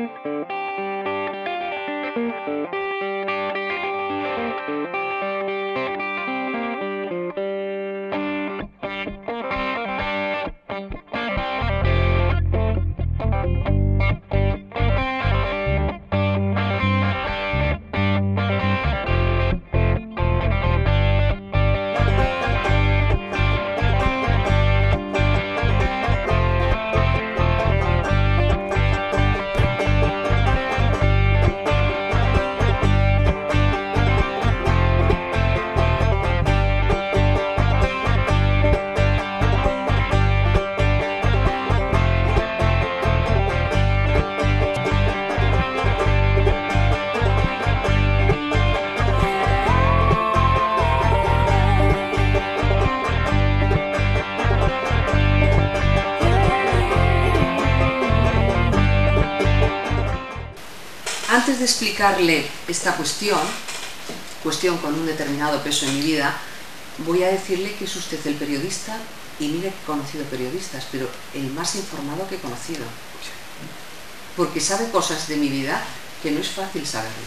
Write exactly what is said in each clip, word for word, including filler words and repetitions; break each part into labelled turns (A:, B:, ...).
A: Antes de explicarle esta cuestión, cuestión con un determinado peso en mi vida, voy a decirle que es usted el periodista, y mire que he conocido periodistas, pero el más informado que he conocido, porque sabe cosas de mi vida que no es fácil saberlo.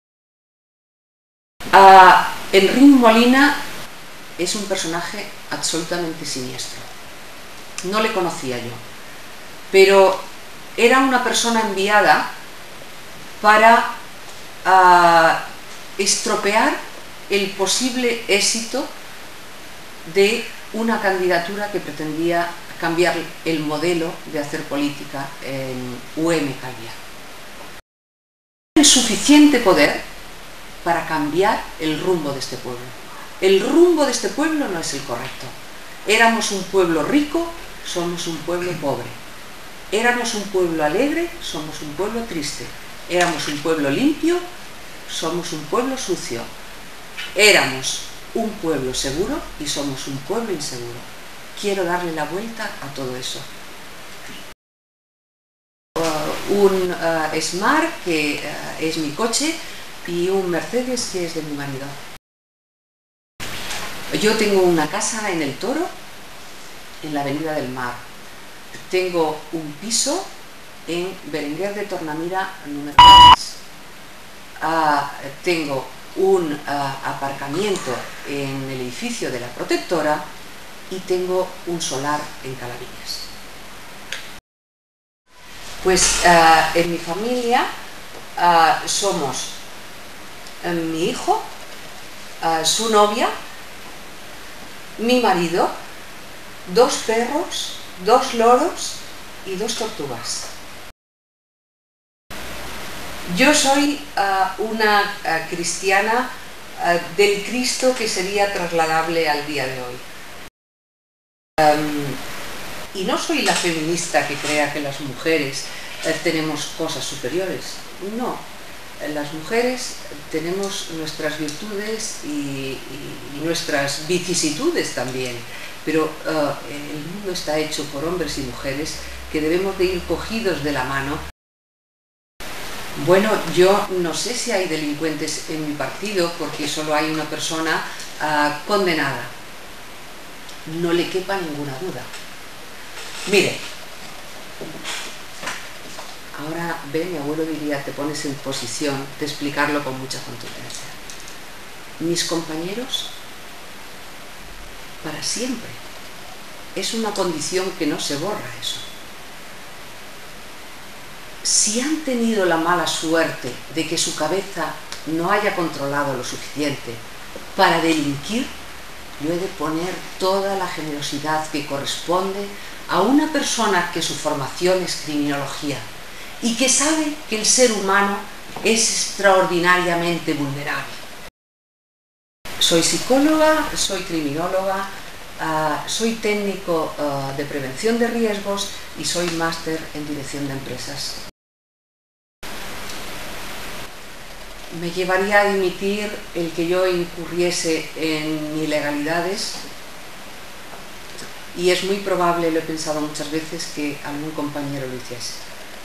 A: Uh, Enric Molina es un personaje absolutamente siniestro. No le conocía yo, pero era una persona enviada para uh, estropear el posible éxito de una candidatura que pretendía cambiar el modelo de hacer política en U M Calviá. El suficiente poder para cambiar el rumbo de este pueblo. El rumbo de este pueblo no es el correcto. Éramos un pueblo rico, somos un pueblo pobre. Éramos un pueblo alegre, somos un pueblo triste. Éramos un pueblo limpio, somos un pueblo sucio. Éramos un pueblo seguro y somos un pueblo inseguro. Quiero darle la vuelta a todo eso. Uh, un uh, Smart, que uh, es mi coche, y un Mercedes, que es de mi marido. Yo tengo una casa en El Toro, en la Avenida del Mar. Tengo un piso en Berenguer de Tornamira, número tres. Uh, tengo un uh, aparcamiento en el edificio de la Protectora y tengo un solar en Calaviñas. Pues uh, en mi familia uh, somos uh, mi hijo, uh, su novia, mi marido, dos perros, dos loros y dos tortugas. Yo soy uh, una uh, cristiana uh, del Cristo que sería trasladable al día de hoy. Um, y no soy la feminista que crea que las mujeres uh, tenemos cosas superiores. No, las mujeres tenemos nuestras virtudes y, y, y nuestras vicisitudes también, pero uh, el mundo está hecho por hombres y mujeres que debemos de ir cogidos de la mano. Bueno, yo no sé si hay delincuentes en mi partido porque solo hay una persona uh, condenada. No le quepa ninguna duda. Mire, ahora ve, mi abuelo diría, te pones en posición de explicarlo con mucha contundencia. Mis compañeros, para siempre. Es una condición que no se borra eso. Si han tenido la mala suerte de que su cabeza no haya controlado lo suficiente para delinquir, yo he de poner toda la generosidad que corresponde a una persona que su formación es criminología y que sabe que el ser humano es extraordinariamente vulnerable. Soy psicóloga, soy criminóloga, uh, soy técnico uh, de prevención de riesgos y soy máster en dirección de empresas. Me llevaría a dimitir el que yo incurriese en ilegalidades y es muy probable, lo he pensado muchas veces, que algún compañero lo hiciese.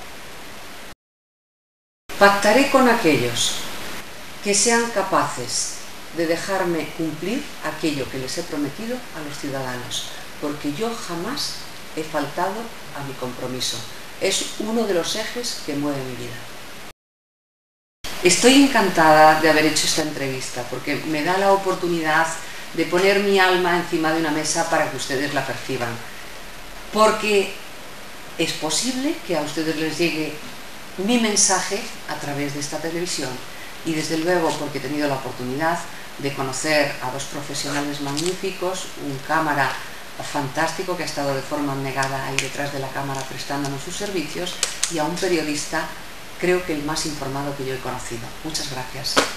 A: Pactaré con aquellos que sean capaces de dejarme cumplir aquello que les he prometido a los ciudadanos, porque yo jamás he faltado a mi compromiso. es uno de los ejes que mueve mi vida. Estoy encantada de haber hecho esta entrevista porque me da la oportunidad de poner mi alma encima de una mesa para que ustedes la perciban. Porque es posible que a ustedes les llegue mi mensaje a través de esta televisión y desde luego porque he tenido la oportunidad de conocer a dos profesionales magníficos, un cámara fantástico que ha estado de forma abnegada ahí detrás de la cámara prestándonos sus servicios y a un periodista, creo que el más informado que yo he conocido. Muchas gracias.